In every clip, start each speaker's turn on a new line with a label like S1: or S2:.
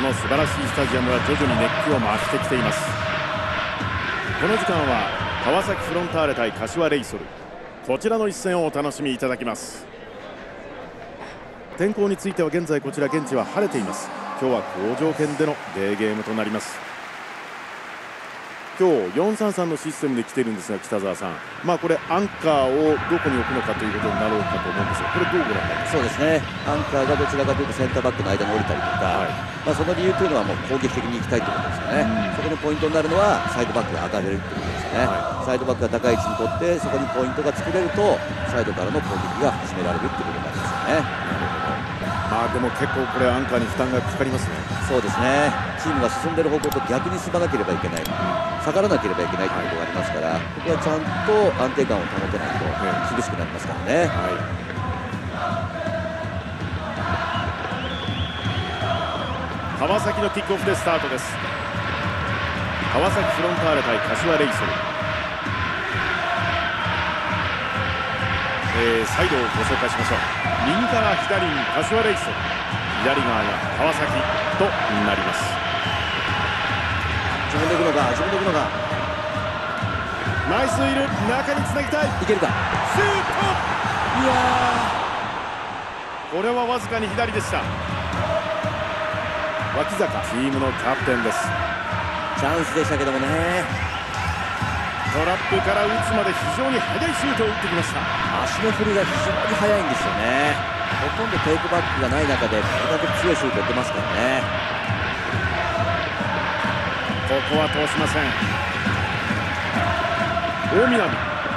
S1: の素晴らしいスタジアムは徐々に熱気を増してきています。この時間は川崎フロンターレ対柏レイソル、こちらの一戦をお楽しみいただきます。天候については現在こちら現地は晴れています。今日は好条件でのデーゲームとなります。今日433のシステムで来ているんですが、北澤さん、これアンカーをどこに置くのかということになろうかと思うんですが、これどうご覧になりますか？
S2: そうですね、アンカーがどちらかというとセンターバックの間に降りたりとか、その理由というのはもう攻撃的に行きたいということですよね。そこのポイントになるのはサイドバックが上がれるということですよね。サイドバックが高い位置に取って、そこにポイントが作れるとサイドからの攻撃が始められるということになりますよね。
S1: でも結構これアンカーに負担がかかりますね。
S2: そうですね、チームが進んでいる方向と逆に進まなければいけない、下がらなければいけないということがありますから、ここはちゃんと安定感を保てないと厳しくなりますからね。
S1: 川崎のキックオフでスタートです。川崎フロンターレ対柏レイソル、サイドをご紹介しましょう。右から左に柏レイソル、左側が川崎となります。
S2: 自分で行くのか、自分で行くのか。
S1: ナイスいる、中につなぎたい。
S2: いけるか。
S1: シュート。
S2: いや
S1: これはわずかに左でした。脇坂、チームのキャプテンです。
S2: チャンスでしたけどもね。
S1: トラップから打つまで非常に速いシュートを打ってきました。
S2: 足の振りが非常に速いんですよね。ほとんどテイクバックがない中でこれだけ強いシュートを打ってますからね。
S1: ここは通しません。大南、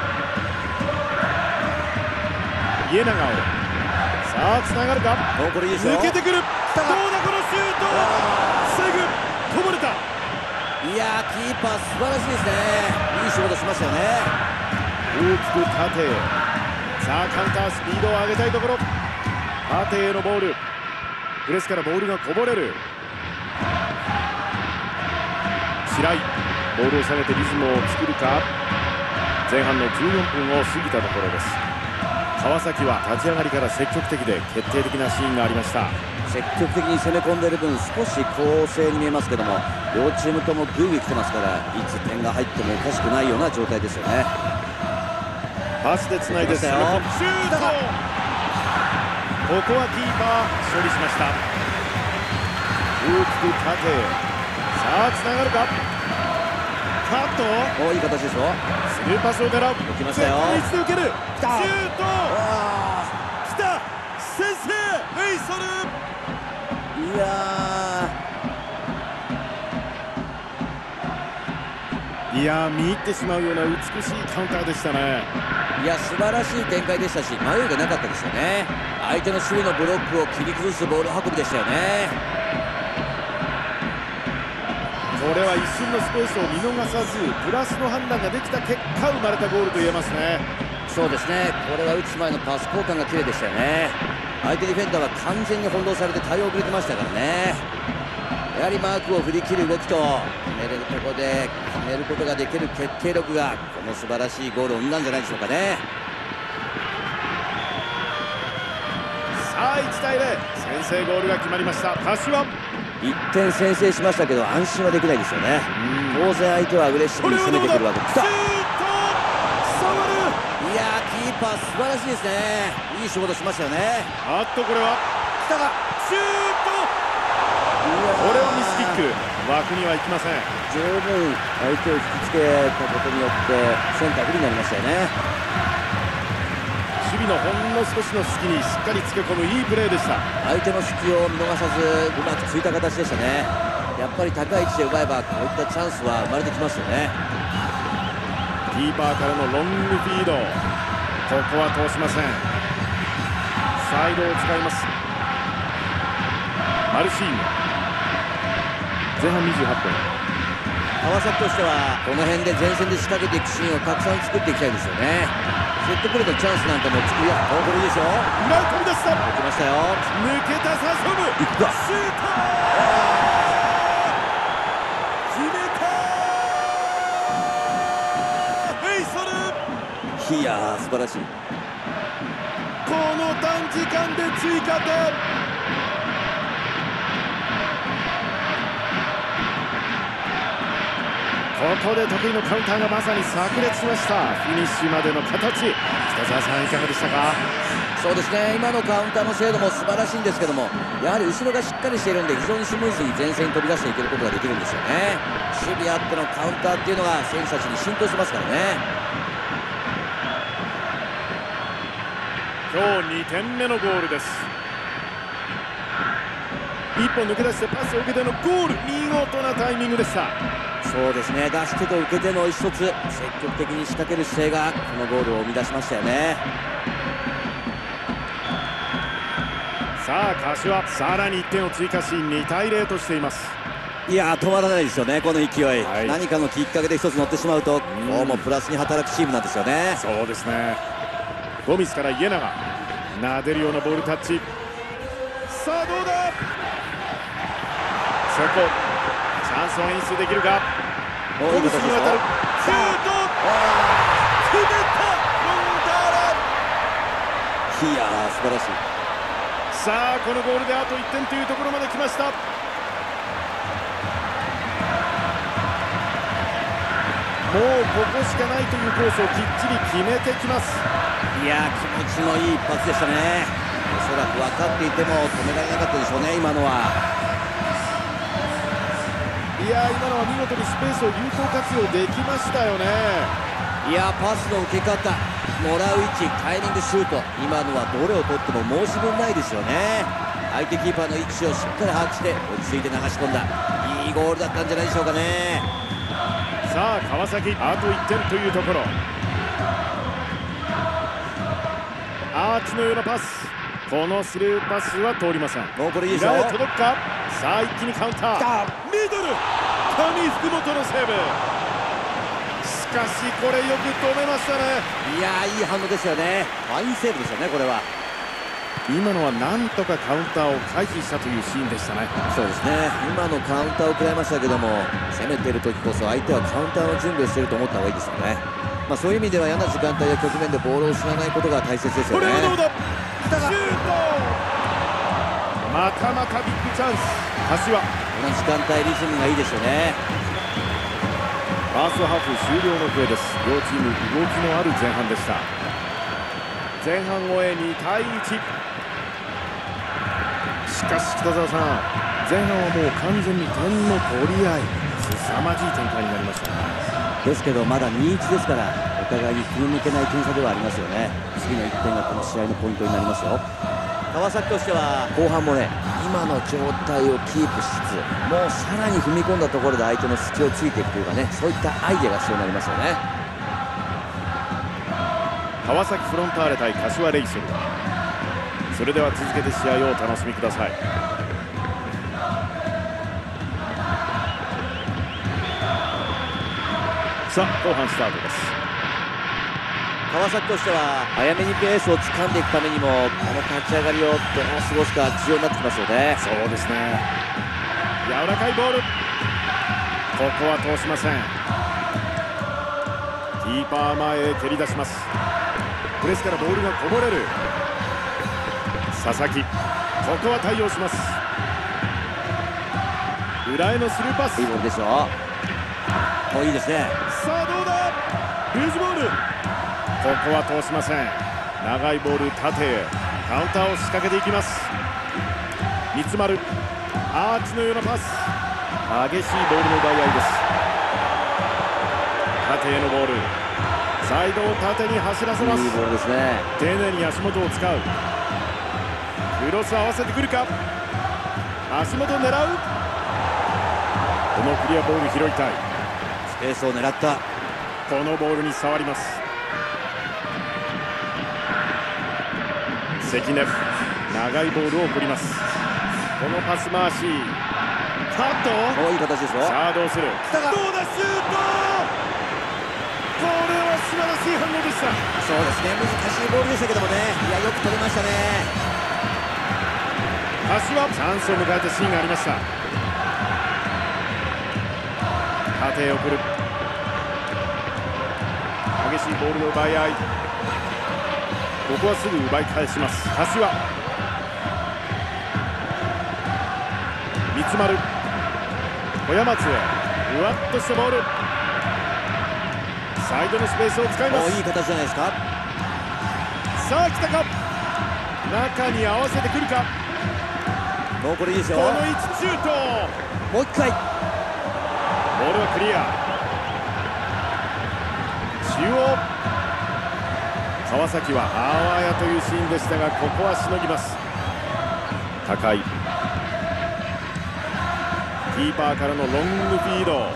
S1: 家長を、さあつながるか。
S2: これいいですよ。
S1: 抜けてくる。どうだこのシュート。防ぐ、こぼれた。
S2: いやー、キーパー素晴らしいですね。いい仕事しましたよね。
S1: 大きく縦へ。さあカウンタースピードを上げたいところ。縦へのボール、プレスからボールがこぼれる。白井、ボールを下げてリズムを作るか。前半の14分を過ぎたところです。川崎は立ち上がりから積極的で決定的なシーンがありました。
S2: 積極的に攻め込んでいる分、少し攻勢に見えますけども、両チームともグイグイ来てますから、いつ点が入ってもおかしくないような状態ですよね。
S1: パスでつないで攻め込むシュート。ここはキーパー処理しました。大きく縦へ。さあつながるか。カット。
S2: いい形ですよ。
S1: スルーパスを狙う。
S2: 来ましたよ。
S1: 絶対に受ける。シュート。来た。先制。レイソル。
S2: い
S1: やー、見入ってしまうような美しいカウンターでしたね。
S2: いや、素晴らしい展開でしたし、迷いがなかったですよね。相手の守備のブロックを切り崩すボール運びでしたよね。
S1: これは一瞬のスペースを見逃さず、プラスの判断ができた結果生まれたゴールと言えますね。
S2: そうですね、これは打つ前のパス交換が綺麗でしたよね。相手ディフェンダーは完全に翻弄されて対応遅れてましたからね。やはりマークを振り切る動きと、決めれるところで決めることができる決定力が、この素晴らしいゴールを生んだんじゃないでしょうかね。
S1: さあ1対0、先制ゴールが決まりました。柏
S2: 1点先制しましたけど、安心はできないですよね。当然相手はアグレッシブに攻めてくるわけです。
S1: シュート、触る。
S2: いやー、キーパー素晴らしいですね。いい仕事しましたよね。
S1: これは
S2: 来たか。
S1: シュート。これはミスキック、枠にはいきません。
S2: 十分相手を引きつけたことによってセンター不利になりましたよね。
S1: 守備のほんの少しの隙にしっかりつけ込むいいプレーでした。
S2: 相手の隙を見逃さずうまくついた形でしたね。やっぱり高い位置で奪えばこういったチャンスは生まれてきますよね。
S1: キーパーからのロングフィード、ここは通しません。サイドを使います。マルシーニョ、前半28分。
S2: 川崎としてはこの辺で前線で仕掛けていくシーンをたくさん作っていきたいですよね。セットプレーのチャンスなんかも作りや、これいいですよ。
S1: 裏飛び出した。
S2: 来ましたよ。
S1: 抜けた、サソム。
S2: いくか。
S1: シュート。決めた。レイソル。
S2: いやー、素晴らしい。
S1: この短時間で追加点。 ここで得意のカウンターがまさに炸裂しました。フィニッシュまでの形、北澤さんいかがでしたか？
S2: そうですね、今のカウンターの精度も素晴らしいんですけども、やはり後ろがしっかりしているんで非常にスムーズに前線に飛び出していけることができるんですよね。守備あってのカウンターっていうのが選手たちに浸透しますからね。
S1: 今日2点目のゴールです。一本抜け出してパスを受けてのゴール、見事なタイミングでした。
S2: そうですね、出し手と受け手の一つ、積極的に仕掛ける姿勢がこのゴールを生み出しましたよね。
S1: さあ柏、さらに1点を追加し2対0としています。
S2: いやー、止まらないですよね、この勢い、
S1: はい、
S2: 何かのきっかけで一つ乗ってしまうと今日もプラスに働くチームなんですよね。
S1: そうですね。ゴミスから家永、撫でるようなボールタッチ、さあどうだ、そこチャンスを演出できるか。ゴミスに渡るシュート、決めたフロンターレ。
S2: いやー、素晴らしい。
S1: さあこのゴールであと1点というところまで来ました。もうここしかないというコースをきっちり決めてきます。
S2: いやー、気持ちのいい一発でしたね。おそらく分かっていても止められなかったでしょうね、今のは。
S1: いやー、今のは見事にスペースを有効活用できましたよね。
S2: いやー、パスの受け方、もらう位置、タイミング、シュート、今のはどれを取っても申し分ないですよね。相手キーパーの位置をしっかり把握して落ち着いて流し込んだ、いいゴールだったんじゃないでしょうかね。
S1: さあ川崎、あと1点というところ。アーチのようなパス、このスルーパスは通りません。
S2: もうこれいいですよ。
S1: 裏へ届くか。さあ一気にカウンター、ミドル、谷福本のセーブ。しかしこれよく止めましたね。
S2: いやー、いい反応ですよね。ファインセーブですよね、これは。
S1: 今のはなんとかカウンターを回避したというシーンでしたね。
S2: そうですね、今のカウンターを食らいましたけども、攻めている時こそ相手はカウンターの準備をしていると思った方がいいですよね。そういう意味では嫌な時間帯や局面でボールを失わないことが大切ですよね。
S1: これはどうだ、シュート、またまたビッグチャンス。柏、
S2: この時間帯リズムがいいですよね。
S1: ファーストハーフ終了の笛です。両チーム動きのある前半でした。前半終え2対1。しかし北澤さん、前半はもう完全に点の取り合い、凄まじい展開になりましたね。
S2: ですけどまだ 2-1 ですから、お互いに気の抜けない点差ではありますよね。次の1点がこの試合のポイントになりますよ。川崎としては後半もね、今の状態をキープしつつ、もうさらに踏み込んだところで相手の隙をついていくというかね、そういったアイデアが必要になりますよね。
S1: 川崎フロンターレ対柏レイソル、それでは続けて試合をお楽しみください。さあ後半スタートです。
S2: 川崎としては早めにペースを掴んでいくためにも、この立ち上がりをどう過ごすか重要になってきますよね。
S1: そうですね、柔らかいボール、ここは通しません。キーパー前へ蹴り出します。プレスからボールがこぼれる。佐々木、ここは対応します。裏へのスルーパス、
S2: いいボールですよ。いいですね。
S1: さあどうだ、ルーズボール、ここは通しません。長いボール縦へカウンターを仕掛けていきます。三丸、アーチのようなパス、激しいボールの奪い合いです。縦へのボール、サイドを縦に走らせます。
S2: いいボールですね。
S1: 丁寧に足元を使う。クロス合わせてくるか、足元狙う。このクリアボール拾いたい。
S2: スペースを狙った。
S1: このボールに触ります。関根、長いボールを送ります。このパス回し、カット、
S2: いい形ですよ。
S1: さあどうする、どうだ、シュート、これは素晴らしい反応でした。
S2: そうですね、難しいボールでしたけどもね、いや、よく取れましたね。
S1: 柏、チャンスを迎えたシーンがありました。縦へ送る、激しいボールの奪い合い、ここはすぐ奪い返します。柏、三丸、小山津へふわっとしたボール、 サイドのスペースを使います。
S2: いい形じゃないですか。
S1: さあ来たか、中に合わせてくるか。
S2: もうこれいいですよ。
S1: この位置シュート、
S2: もう一回。
S1: ボールはクリア。中央、川崎はあわやというシーンでしたが、ここはしのぎます。高いキーパーからのロングフィード、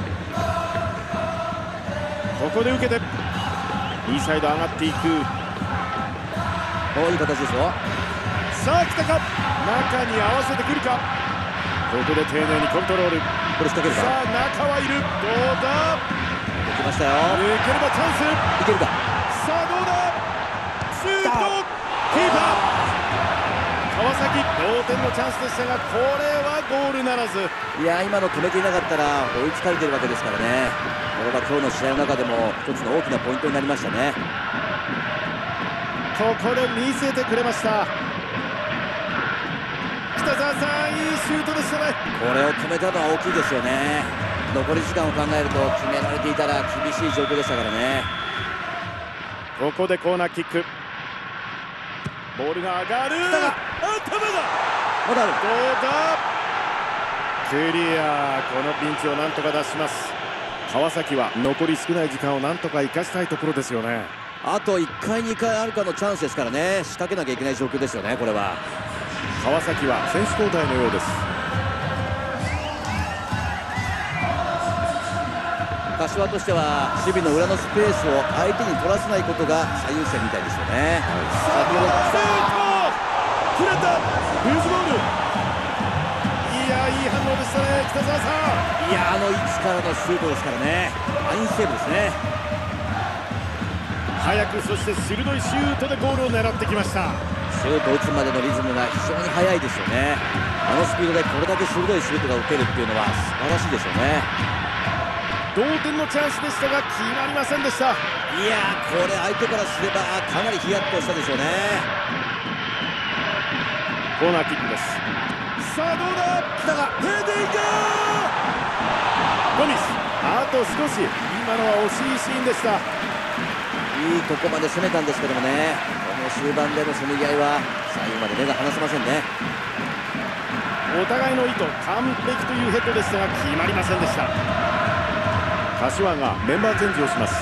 S1: ここで受けて右サイド上がっていく。
S2: いい形ですよ。
S1: さあ来たか、中に合わせてくるか。ここで丁寧にコントロール。
S2: これ仕掛けるか。
S1: さあ中はいる、どうだ。
S2: 抜けましたよ。
S1: 抜ければチャンス。
S2: いけるか。
S1: さあどうだ、シュート、キーパー川崎、同点のチャンスでしたが、これはゴールならず。
S2: いや、今の止めていなかったら追いつかれてるわけですからね。これは今日の試合の中でも一つの大きなポイントになりましたね。
S1: ここで見せてくれました。北澤さん、いいシュートでしたね。
S2: これを止めたのは大きいですよね。残り時間を考えると決められていたら厳しい状況でしたからね。
S1: ここでコーナーキック、ボールが上がる。
S2: 来たか。
S1: 頭だ、
S2: まだある。
S1: どうだ、クリア。このピンチをなんとか出します。川崎は残り少ない時間をなんとか生かしたいところですよね。
S2: あと1回2回あるかのチャンスですからね。仕掛けなきゃいけない状況ですよね。これは
S1: 川崎は選手交代のようです。
S2: 柏としては守備の裏のスペースを相手に取らせないことが最優先みたいですよね。
S1: 先ほどシュート、触れた、ルーズボール。いや、いい反応でしたね、北澤さん。
S2: いや、あの位置からのシュートですからね。ファインセーブですね。
S1: 早く、そして鋭いシュートでゴールを狙ってきました。
S2: シュートを打つまでのリズムが非常に速いですよね。あのスピードでこれだけ鋭いシュートが打てるっていうのは素晴らしいですよね。
S1: 同点のチャンスでしたが決まりませんでした。
S2: いやー、これ相手からすればかなりヒヤッとしたでしょうね。
S1: コーナーキックです。さあどうだ、来たがヘディング、ゴミス、あと少し。今のは惜しいシーンでした。
S2: いいとこまで攻めたんですけどもね、この終盤でのせめぎ合いは最後まで目が離せませんね。
S1: お互いの意図完璧というヘッドでしたが決まりませんでした。柏がメンバーチェンジをします。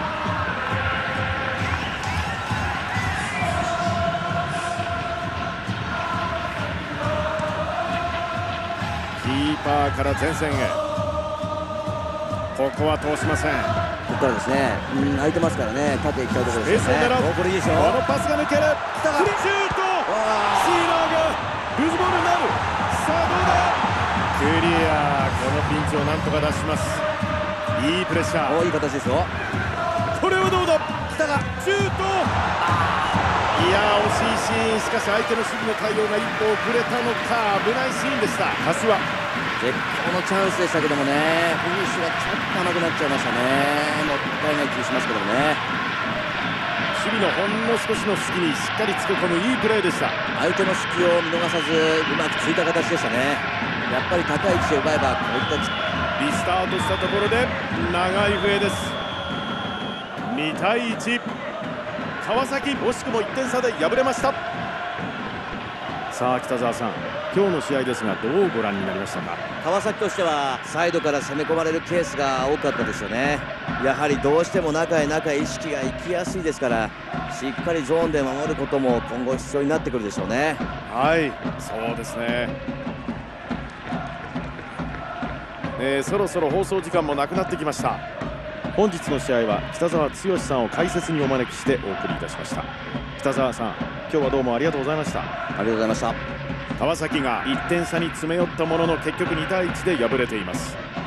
S1: キーパーから前線へ、ここは通しません。
S2: ここからですね、空いてますからね、縦行きたいところですよね。これいいですよ。
S1: このパスが抜ける、フリーシュート、シーナーがルーズボールになる。さあどうだ、クリア。このピンチをなんとか出します。いいプレッシャー。
S2: いい形ですよ。
S1: これはどうだ、来たがシュート。いや、惜しいシーン。しかし相手の守備の対応が一歩遅れたのか、危ないシーンでした。柏
S2: 絶好のチャンスでしたけどもね、フィニッシュがちょっと甘くなっちゃいましたね。もったいない気がしますけどもね。
S1: 守備のほんの少しの隙にしっかりつけ込むいいプレーでした。
S2: 相手の隙を見逃さずうまくついた形でしたね。やっぱり高い位置で奪えばこういった
S1: リスタートしたところで長い笛です。2対1、川崎惜しくも1点差で敗れました。さあ北澤さん、今日の試合ですがどうご覧になりましたか。
S2: 川崎としてはサイドから攻め込まれるケースが多かったですよね。やはりどうしても中へ中へ意識が行きやすいですから、しっかりゾーンで守ることも今後必要になってくるでしょうね。
S1: はい、そうですね。そろそろ放送時間もなくなってきました。本日の試合は北澤剛さんを解説にお招きしてお送りいたしました。北澤さん、今日はどうもありがとうございました。
S2: ありがとうございました。
S1: 川崎が1点差に詰め寄ったものの結局2対1で敗れています。